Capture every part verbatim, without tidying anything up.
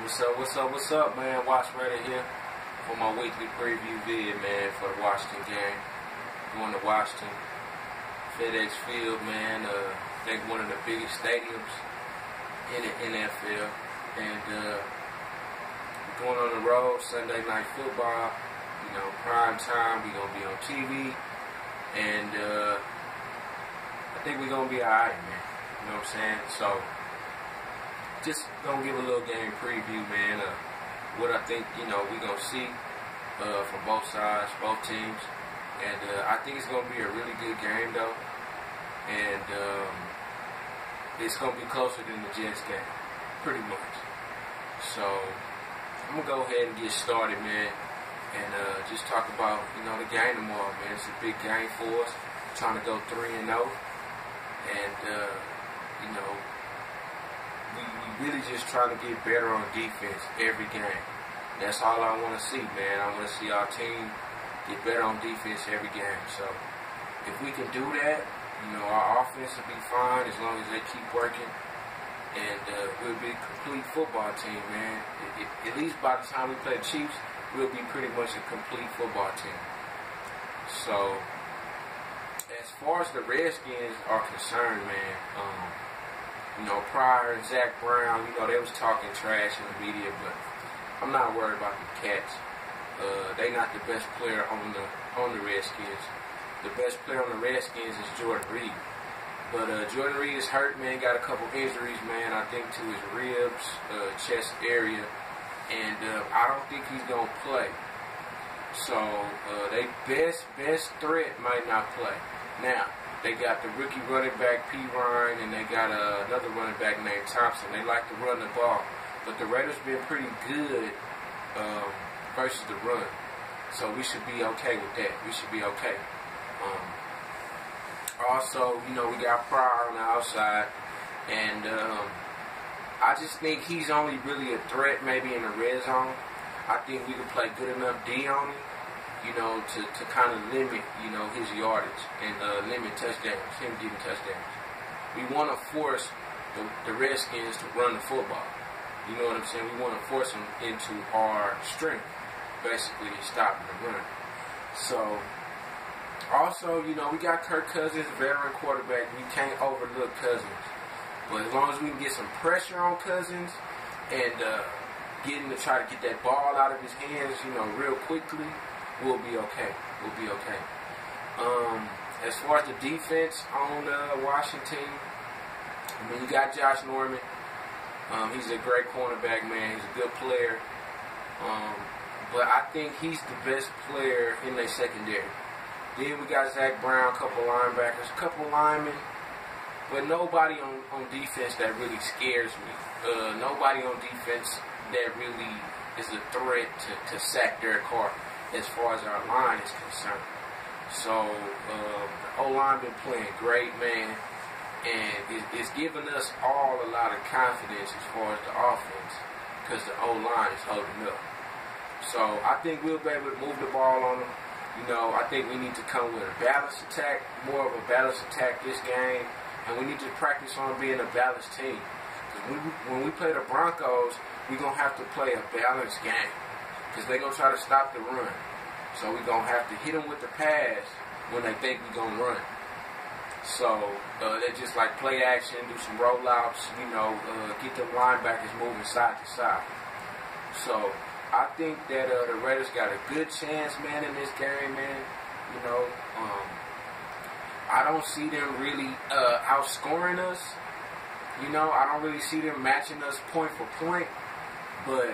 What's up, what's up, what's up, man? Watch Reddit here for my weekly preview vid, man, for the Washington game. Going to Washington. FedEx Field, man, uh, I think one of the biggest stadiums in the N F L. And uh, going on the road, Sunday night football, you know, prime time, we're going to be on T V. And uh, I think we're going to be all right, man. You know what I'm saying? So, just gonna give a little game preview, man, of what I think, you know, we're gonna see uh, from both sides, both teams. And uh, I think it's gonna be a really good game, though. And um, it's gonna be closer than the Jets game, pretty much. So I'm gonna go ahead and get started, man, and uh, just talk about, you know, the game tomorrow, man. It's a big game for us, trying to go three and zero, and uh, you know. We, we really just try to get better on defense every game. That's all I want to see, man. I want to see our team get better on defense every game. So if we can do that, you know, our offense will be fine as long as they keep working. And uh, we'll be a complete football team, man. It, it, at least by the time we play the Chiefs, we'll be pretty much a complete football team. So as far as the Redskins are concerned, man, um, you know, Pryor and Zach Brown, you know, they was talking trash in the media, but I'm not worried about the Cats. Uh, they not the best player on the on the Redskins. The best player on the Redskins is Jordan Reed. But uh, Jordan Reed is hurt, man. Got a couple injuries, man. I think to his ribs, uh, chest area, and uh, I don't think he's gonna play. So uh, they best best threat might not play. Now, they got the rookie running back, P. Ryan, and they got uh, another running back named Thompson. They like to run the ball. But the Raiders been pretty good um, versus the run. So we should be okay with that. We should be okay. Um, also, you know, we got Pryor on the outside. And um, I just think he's only really a threat maybe in the red zone. I think we can play good enough D on him, you know, to, to kind of limit, you know, his yardage and uh, limit touchdowns, him getting touchdowns. We want to force the, the Redskins to run the football. You know what I'm saying? We want to force them into our strength, basically, stopping the run. So, also, you know, we got Kirk Cousins, veteran quarterback. We can't overlook Cousins. But as long as we can get some pressure on Cousins and uh, get him to try to get that ball out of his hands, you know, real quickly, we'll be okay. We'll be okay. Um, as far as the defense on uh, Washington, I mean, you got Josh Norman. Um, he's a great cornerback, man. He's a good player. Um, but I think he's the best player in their secondary. Then we got Zach Brown, a couple linebackers, a couple linemen, but nobody on, on defense that really scares me. Uh, nobody on defense that really is a threat to, to sack Derek Carr, as far as our line is concerned. So, uh, the O-line been playing great, man, and it, it's giving us all a lot of confidence as far as the offense, because the O-line is holding up. So, I think we'll be able to move the ball on them. You know, I think we need to come with a balanced attack, more of a balanced attack this game, and we need to practice on being a balanced team. Because when we, when we play the Broncos, we're going to have to play a balanced game, because they're going to try to stop the run. So we're going to have to hit them with the pass when they think we're going to run. So uh, they just like play action, do some rollouts, you know, uh, get the linebackers moving side to side. So I think that uh, the Raiders got a good chance, man, in this game, man. You know, um, I don't see them really uh, outscoring us. You know, I don't really see them matching us point for point. But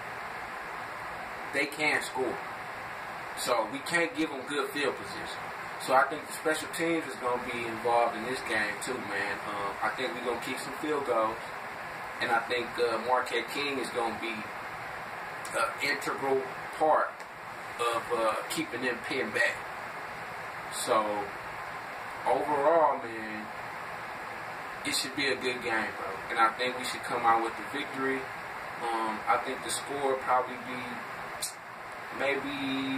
they can score. So we can't give them good field position. So I think the special teams is going to be involved in this game too, man. Um, I think we're going to kick some field goals. And I think uh, Marquette King is going to be an integral part of uh, keeping them pinned back. So overall, man, it should be a good game, bro. And I think we should come out with the victory. Um, I think the score would probably be maybe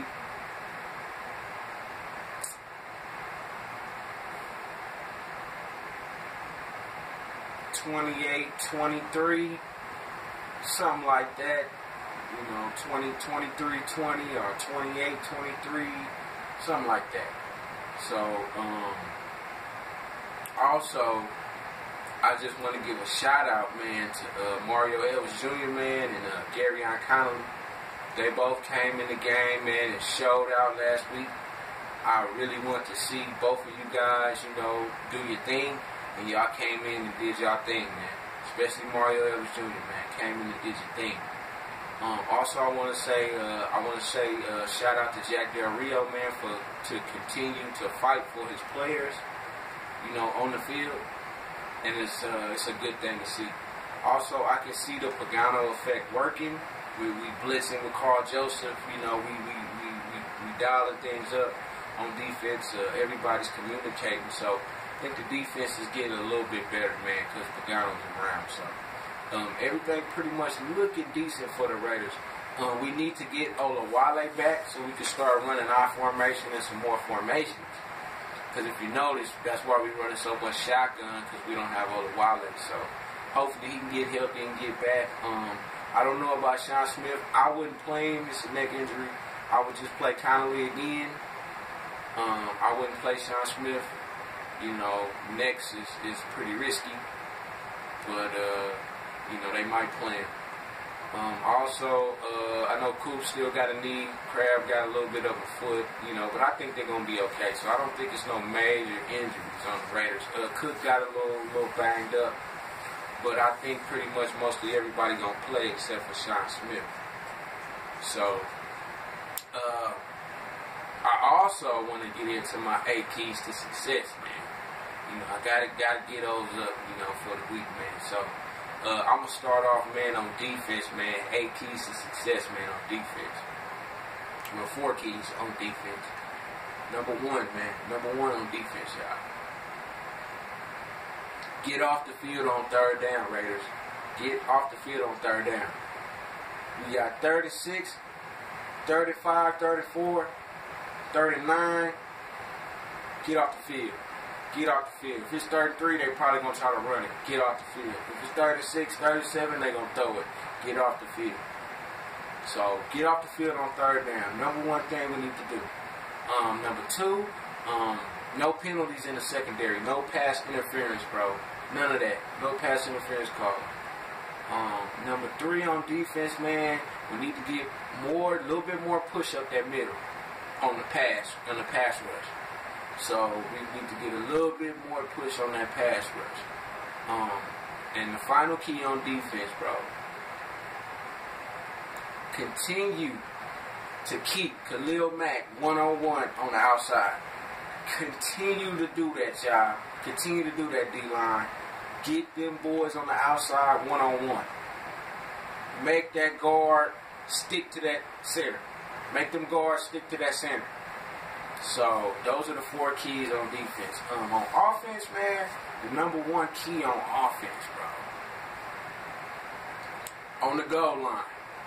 twenty-eight twenty-three, something like that. You know, twenty, twenty-three, twenty, or twenty-eight, twenty-three, something like that. So, um, also, I just want to give a shout out, man, to uh, Mario Edwards Junior, man, and uh, Garyon Connolly. They both came in the game, man, and showed out last week. I really want to see both of you guys, you know, do your thing, and y'all came in and did y'all thing, man. Especially Mario Edwards Junior, man, came in and did your thing. Um, also, I want to say, uh, I want to say, uh, shout out to Jack Del Rio, man, for to continue to fight for his players, you know, on the field, and it's uh, it's a good thing to see. Also, I can see the Pagano effect working. We we blitzing with Carl Joseph, you know, we we we we, we dialing things up on defense. Uh, everybody's communicating, so I think the defense is getting a little bit better, man, because Pagano's around, so. Um, everything pretty much looking decent for the Raiders. Um, we need to get Olawale back so we can start running our formation and some more formations. Because if you notice, that's why we're running so much shotgun, because we don't have Olawale. So hopefully he can get healthy and get back. Um, I don't know about Sean Smith. I wouldn't play him. It's a neck injury. I would just play Connolly again. Um, I wouldn't play Sean Smith. You know, next is, is pretty risky. But, uh... you know, they might play him. Um, also, uh, I know Coop still got a knee. Crab got a little bit of a foot, you know, but I think they're going to be okay. So I don't think it's no major injuries on the Raiders. Uh, Cook got a little, little banged up. But I think pretty much mostly everybody going to play except for Sean Smith. So, uh, I also want to get into my eight keys to success, man. You know, I got to gotta get those up, you know, for the week, man. So, Uh, I'm going to start off, man, on defense, man. Eight keys to success, man, on defense. Well, four keys on defense. Number one, man. Number one on defense, y'all. Get off the field on third down, Raiders. Get off the field on third down. We got thirty-six, thirty-five, thirty-four, thirty-nine. Get off the field. Get off the field. If it's thirty-three, they're probably going to try to run it. Get off the field. If it's thirty-six, thirty-seven, they're going to throw it. Get off the field. So, get off the field on third down. Number one thing we need to do. Um, number two, um, no penalties in the secondary. No pass interference, bro. None of that. No pass interference call. Um, number three on defense, man, we need to get more, a little bit more push up that middle on the pass, on the pass rush. So we need to get a little bit more push on that pass rush. Um, and the final key on defense, bro. Continue to keep Khalil Mack one-on-one on the outside. Continue to do that, y'all. Continue to do that, D-line. Get them boys on the outside one-on-one. Make that guard stick to that center. Make them guards stick to that center. So, those are the four keys on defense. Um, on offense, man, the number one key on offense, bro. On the goal line.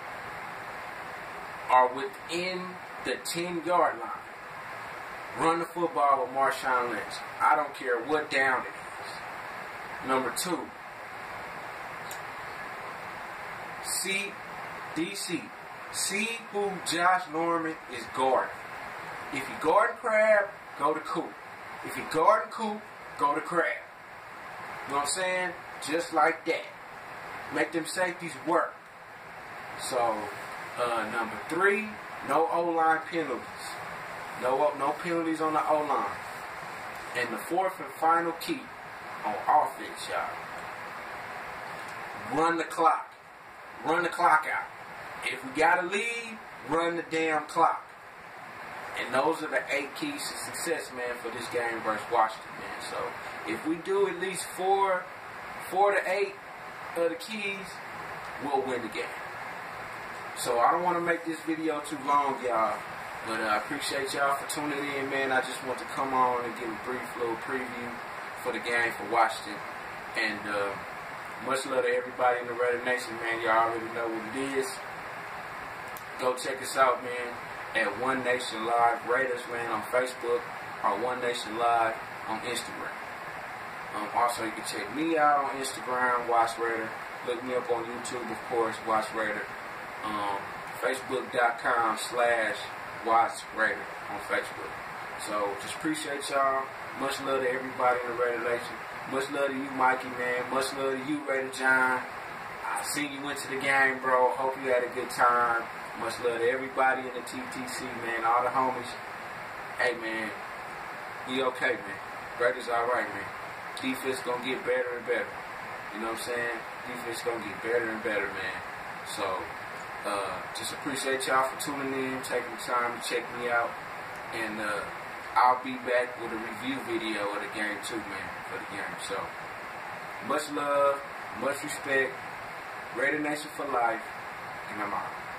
Are within the ten-yard line. Run the football with Marshawn Lynch. I don't care what down it is. Number two. See, D C. See who Josh Norman is guarding. If you guard Crab, go to Coop. If you guard Coop, go to Crab. You know what I'm saying? Just like that. Make them safeties work. So, uh, number three, no O-line penalties. No, no penalties on the O-line. And the fourth and final key on offense, y'all. Run the clock. Run the clock out. If we got a lead, run the damn clock. And those are the eight keys to success, man, for this game versus Washington, man. So, if we do at least four, four to eight of the keys, we'll win the game. So, I don't want to make this video too long, y'all. But uh, I appreciate y'all for tuning in, man. I just want to come on and give a brief little preview for the game for Washington. And uh, much love to everybody in the Raider Nation, man. Y'all already know what it is. Go check us out, man, at One Nation Live Raiders, man, on Facebook, or One Nation Live on Instagram. Um, also, you can check me out on Instagram, Watch Raider. Look me up on YouTube, of course, Watch Raider. Um, Facebook.com slash Watch Raider on Facebook. So, just appreciate y'all. Much love to everybody in the Raider Nation. Much love to you, Mikey, man. Much love to you, Raider John. I seen you went to the game, bro. Hope you had a good time. Much love to everybody in the T T C, man. All the homies. Hey, man. We okay, man. Raiders alright, man. Defense gonna get better and better. You know what I'm saying? Defense gonna get better and better, man. So, uh, just appreciate y'all for tuning in, taking the time to check me out. And uh, I'll be back with a review video of the game too, man, for the game. So, much love, much respect. Raider Nation for life, and I'm out.